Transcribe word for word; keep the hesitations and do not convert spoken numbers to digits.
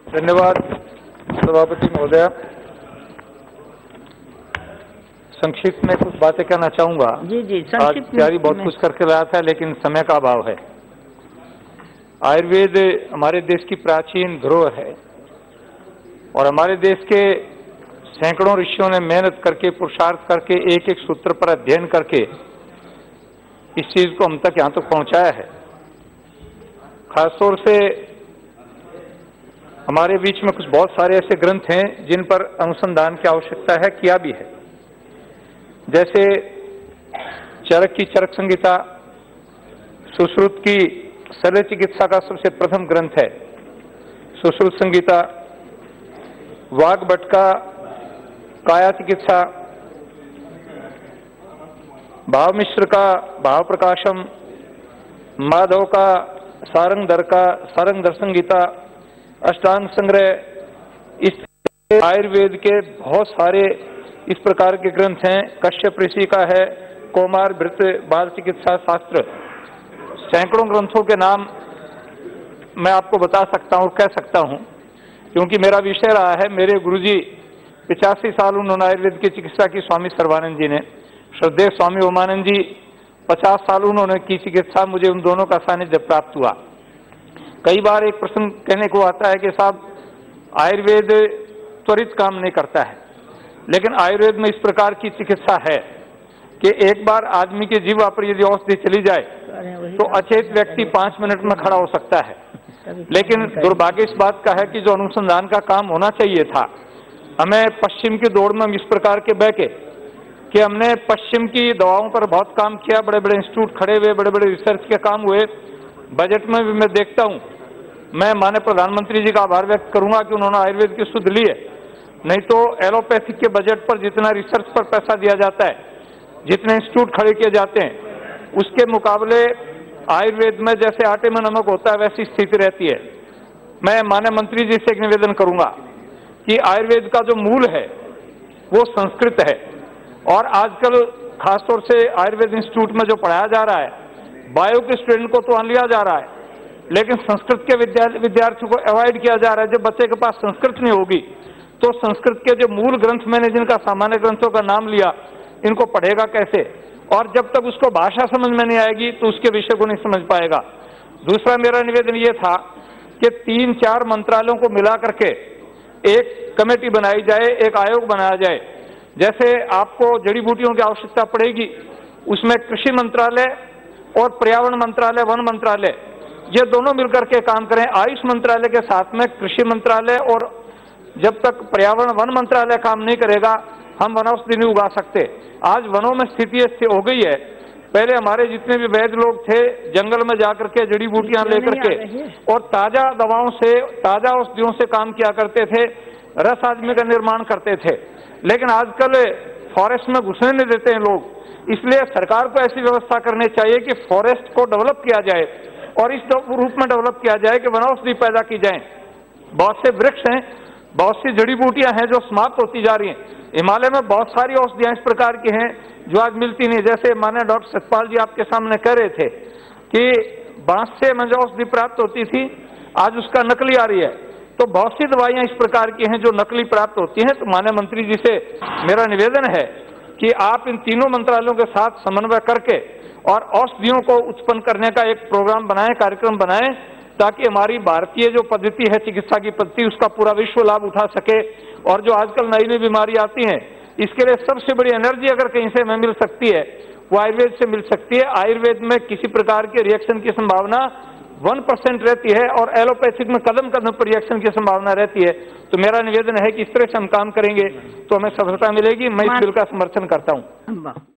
धन्यवाद सभापति महोदय। संक्षिप्त में कुछ बातें कहना चाहूंगा। जी जी आज तैयारी बहुत कुछ करके लाया था, लेकिन समय का अभाव है। आयुर्वेद हमारे देश की प्राचीन धरोहर है और हमारे देश के सैकड़ों ऋषियों ने मेहनत करके, पुरुषार्थ करके, एक एक सूत्र पर अध्ययन करके इस चीज को हम तक यहां तक पहुंचाया है। खासतौर से हमारे बीच में कुछ बहुत सारे ऐसे ग्रंथ हैं जिन पर अनुसंधान की आवश्यकता है, किया भी है। जैसे चरक की चरक संहिता, सुश्रुत की शल्य चिकित्सा का सबसे प्रथम ग्रंथ है सुश्रुत संहिता, वाग्भट का काया चिकित्सा, भाव मिश्र का भाव प्रकाशम, माधव का सारंग दर का सारंग दर संहिता, अष्टांग संग्रह। इस आयुर्वेद के बहुत सारे इस प्रकार के ग्रंथ हैं। कश्यप ऋषि का है कौमार भृत बाल चिकित्सा शास्त्र। सैकड़ों ग्रंथों के नाम मैं आपको बता सकता हूं, कह सकता हूं, क्योंकि मेरा विषय रहा है। मेरे गुरुजी पिचासी साल उन्होंने आयुर्वेद की चिकित्सा की, स्वामी सर्वानंद जी ने। श्रद्धेय स्वामी ओमानंद जी पचास साल उन्होंने की चिकित्सा। मुझे उन दोनों का सानिध्य प्राप्त हुआ। कई बार एक प्रश्न कहने को आता है कि साहब आयुर्वेद त्वरित काम नहीं करता है, लेकिन आयुर्वेद में इस प्रकार की चिकित्सा है कि एक बार आदमी के जीवा पर यदि औषधि चली जाए तो अचेत व्यक्ति पांच मिनट में खड़ा हो सकता है। लेकिन दुर्भाग्य इस बात का है कि जो अनुसंधान का काम होना चाहिए था, हमें पश्चिम की दौड़ में हम इस प्रकार के बह के कि हमने पश्चिम की दवाओं पर बहुत काम किया, बड़े बड़े इंस्टीट्यूट खड़े हुए, बड़े बड़े रिसर्च के काम हुए। बजट में भी मैं देखता हूं, मैं माननीय प्रधानमंत्री जी का आभार व्यक्त करूंगा कि उन्होंने आयुर्वेद की सुध ली है। नहीं तो एलोपैथिक के बजट पर जितना रिसर्च पर पैसा दिया जाता है, जितने इंस्टीट्यूट खड़े किए जाते हैं, उसके मुकाबले आयुर्वेद में जैसे आटे में नमक होता है वैसी स्थिति रहती है। मैं माननीय मंत्री जी से एक निवेदन करूंगा कि आयुर्वेद का जो मूल है वो संस्कृत है, और आजकल खासतौर से आयुर्वेद इंस्टीट्यूट में जो पढ़ाया जा रहा है, बायो के स्टूडेंट को तो आन लिया जा रहा है, लेकिन संस्कृत के विद्यार्थियों को अवॉइड किया जा रहा है। जब बच्चे के पास संस्कृत नहीं होगी तो संस्कृत के जो मूल ग्रंथ, मैंने जिनका सामान्य ग्रंथों का नाम लिया, इनको पढ़ेगा कैसे? और जब तक उसको भाषा समझ में नहीं आएगी तो उसके विषय को नहीं समझ पाएगा। दूसरा मेरा निवेदन ये था कि तीन चार मंत्रालयों को मिला करके एक कमेटी बनाई जाए, एक आयोग बनाया जाए। जैसे आपको जड़ी बूटियों की आवश्यकता पड़ेगी, उसमें कृषि मंत्रालय और पर्यावरण मंत्रालय, वन मंत्रालय, ये दोनों मिलकर के काम करें। आयुष मंत्रालय के साथ में कृषि मंत्रालय, और जब तक पर्यावरण वन मंत्रालय काम नहीं करेगा हम वनौषधि नहीं उगा सकते। आज वनों में स्थिति ऐसी हो गई है, पहले हमारे जितने भी वैद्य लोग थे जंगल में जाकर के जड़ी बूटियां लेकर के और ताजा दवाओं से, ताजा औषधियों से काम किया करते थे, रस आदमी का निर्माण करते थे। लेकिन आजकल फॉरेस्ट में घुसने नहीं देते हैं लोग। इसलिए सरकार को ऐसी व्यवस्था करनी चाहिए कि फॉरेस्ट को डेवलप किया जाए और इस रूप में डेवलप किया जाए कि वनौषधि पैदा की जाए। बहुत से वृक्ष हैं, बहुत सी जड़ी बूटियां हैं जो समाप्त होती जा रही हैं। हिमालय में बहुत सारी औषधियां इस प्रकार की हैं जो आज मिलती नहीं। जैसे माननीय डॉक्टर सतपाल जी आपके सामने कह रहे थे कि बांस से मुझे औषधि प्राप्त होती थी, आज उसका नकली आ रही है। तो बहुत सी दवाइयां इस प्रकार की हैं जो नकली प्राप्त होती हैं। तो माननीय मंत्री जी से मेरा निवेदन है कि आप इन तीनों मंत्रालयों के साथ समन्वय करके और औषधियों को उत्पन्न करने का एक प्रोग्राम बनाएं, कार्यक्रम बनाएं, ताकि हमारी भारतीय जो पद्धति है, चिकित्सा की पद्धति, उसका पूरा विश्व लाभ उठा सके। और जो आजकल नई नई बीमारी आती हैं, इसके लिए सबसे बड़ी एनर्जी अगर कहीं से हमें मिल सकती है वो आयुर्वेद से मिल सकती है। आयुर्वेद में किसी प्रकार के रिएक्शन की संभावना वन परसेंट रहती है और एलोपैथिक में कदम कदम पर रिएक्शन की संभावना रहती है। तो मेरा निवेदन है कि इस तरह से हम काम करेंगे तो हमें सफलता मिलेगी। मैं इस बिल का समर्थन करता हूं।